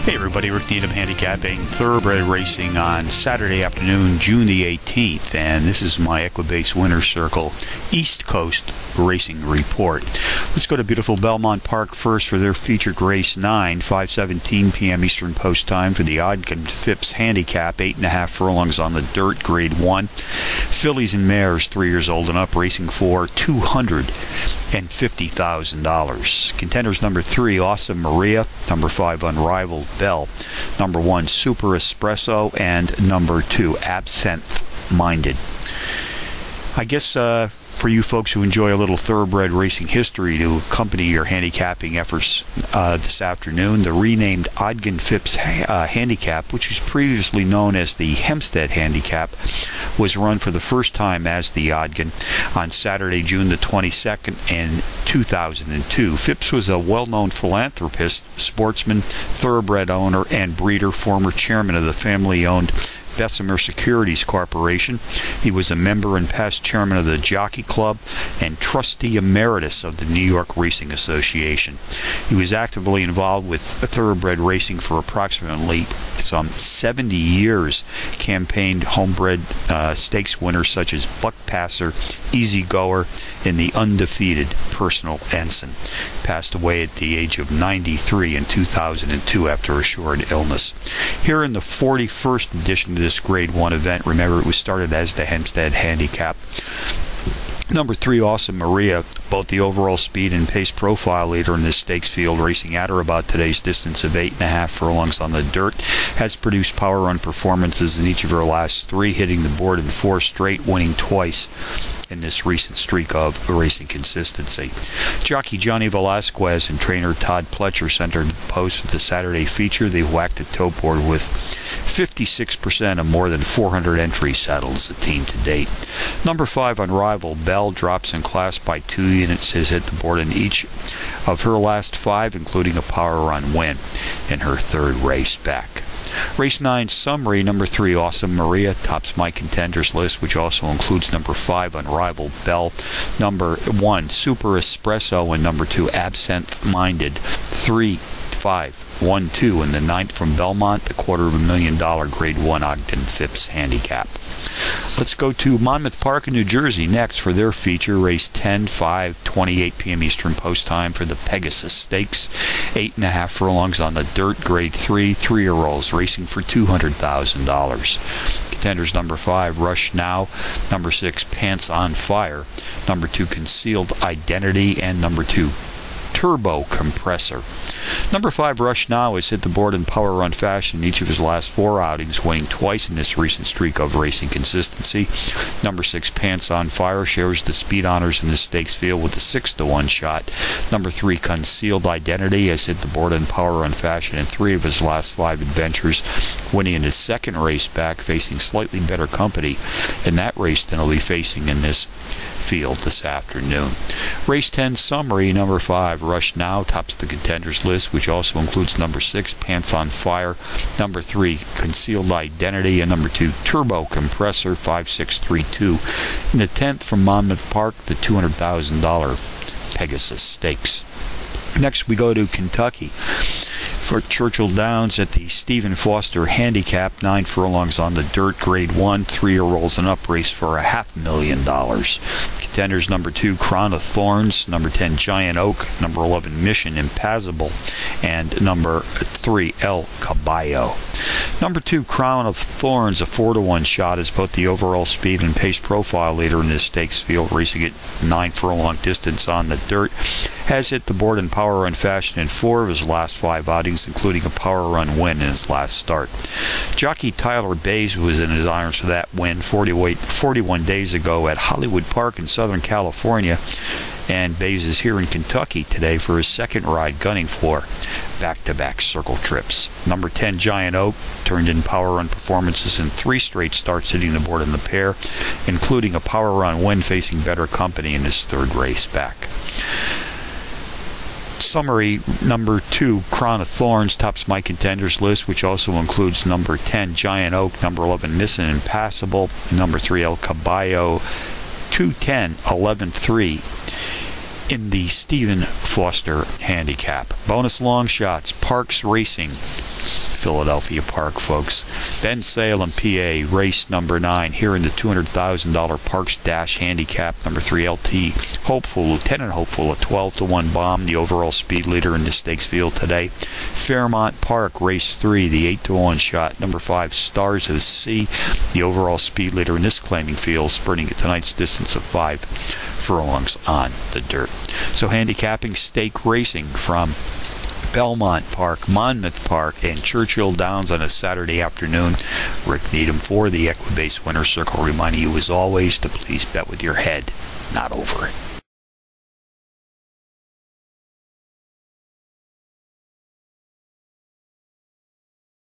Hey everybody, Rick Needham handicapping thoroughbred racing on Saturday afternoon, June the 18th, and this is my Equibase Winner's Circle East Coast Racing Report. Let's go to beautiful Belmont Park first for their featured race 9, 5:17 p.m. Eastern Post Time for the Ogden Phipps Handicap, 8.5 furlongs on the dirt, Grade 1. Fillies and mares 3 years old and up, racing for $250,000. Contenders number 3, Awesome Maria, number 5, Unrivaled Bell, number 1, Super Espresso, and number 2, Absinthe Minded. I guess for you folks who enjoy a little thoroughbred racing history to accompany your handicapping efforts this afternoon, the renamed Ogden Phipps Handicap, which was previously known as the Hempstead Handicap, was run for the first time as the Ogden on Saturday, June the 22nd in 2002. Phipps was a well-known philanthropist, sportsman, thoroughbred owner, and breeder, former chairman of the family-owned Bessemer Securities Corporation. He was a member and past chairman of the Jockey Club and trustee emeritus of the New York Racing Association. He was actively involved with thoroughbred racing for approximately some 70 years, campaigned homebred stakes winners such as Buck Passer, Easy Goer, and the undefeated Personal Ensign. Passed away at the age of 93 in 2002 after a short illness. Here in the 41st edition of this Grade 1 event, remember it was started as the Hempstead Handicap. Number 3, Awesome Maria, both the overall speed and pace profile leader in this stakes field, racing at or about today's distance of 8.5 furlongs on the dirt, has produced power run performances in each of her last 3, hitting the board in 4 straight, winning twice in this recent streak of racing consistency. Jockey Johnny Velasquez and trainer Todd Pletcher centered the post for the Saturday feature. They whacked the toe board with 56% of more than 400 entries saddled as a team to date. Number 5, Unrivaled Bell, drops in class by 2 units, has hit the board in each of her last 5, including a power run win in her 3rd race back. Race 9 summary, number 3, Awesome Maria, tops my contenders list, which also includes number 5, Unrivaled Bell, number 1, Super Espresso, and number 2, Absinthe Minded. 3, 5, 1, 2 in the 9th from Belmont, the $250,000 Grade 1 Ogden Phipps Handicap. Let's go to Monmouth Park in New Jersey next for their feature, race 10, 5:28 p.m. Eastern Post Time for the Pegasus Stakes, 8.5 furlongs on the dirt, Grade 3, 3-year-olds, racing for $200,000. Contenders number 5, Rush Now, number 6, Pants on Fire, number 2, Concealed Identity, and number 2, Turbo Compressor. Number 5, Rush Now, has hit the board in power run fashion in each of his last 4 outings, winning twice in this recent streak of racing consistency. Number 6, Pants on Fire, shares the speed honors in this stakes field with a 6-to-1 shot. Number 3, Concealed Identity, has hit the board in power run fashion in 3 of his last 5 adventures, winning in his 2nd race back, facing slightly better company in that race than he'll be facing in this field this afternoon. Race 10 summary, number 5, Rush Now, tops the contenders list, which also includes number 6, Pants on Fire, number 3, Concealed Identity, and number 2, Turbo Compressor, 5632. In the 10th from Monmouth Park, the $200,000 Pegasus Stakes. Next we go to Kentucky for Churchill Downs at the Stephen Foster Handicap, 9 furlongs on the dirt, Grade 1, 3-year-olds and up, race for $500,000. Contenders number 2, Crown of Thorns, number 10, Giant Oak, number 11, Mission Impassable, and number 3, El Caballo. Number 2, Crown of Thorns, a 4-to-1 shot, is both the overall speed and pace profile leader in this stakes field, racing at 9 furlong distance on the dirt, has hit the board in power run fashion in 4 of his last 5 outings, including a power run win in his last start. Jockey Tyler Bays was in his irons for that win 41 days ago at Hollywood Park in Southern California, and Bays is here in Kentucky today for his 2nd ride, gunning for back-to-back circle trips. Number 10, Giant Oak, turned in power run performances in 3 straight starts, hitting the board in the pair, including a power run win, facing better company in his 3rd race back. Summary, number 2, Crown of Thorns, tops my contenders list, which also includes number 10, Giant Oak, number 11, Mission Impassable, number 3, El Caballo, 2, 10, 11, 3. in the Stephen Foster Handicap. Bonus long shots, Parx Racing, Philadelphia Park, folks. Bensalem, PA, race number 9 here in the $200,000 Parks Dash Handicap, number 3 LT. Hopeful, Lieutenant Hopeful, a 12-1 bomb, the overall speed leader in the stakes field today. Fairmont Park, race 3, the 8-1 shot, number 5 Stars of Sea, the overall speed leader in this claiming field, sprinting at tonight's distance of 5 furlongs on the dirt. So handicapping stake racing from Belmont Park, Monmouth Park, and Churchill Downs on a Saturday afternoon. Rick Needham for the Equibase Winner's Circle, reminding you as always to please bet with your head, not over it.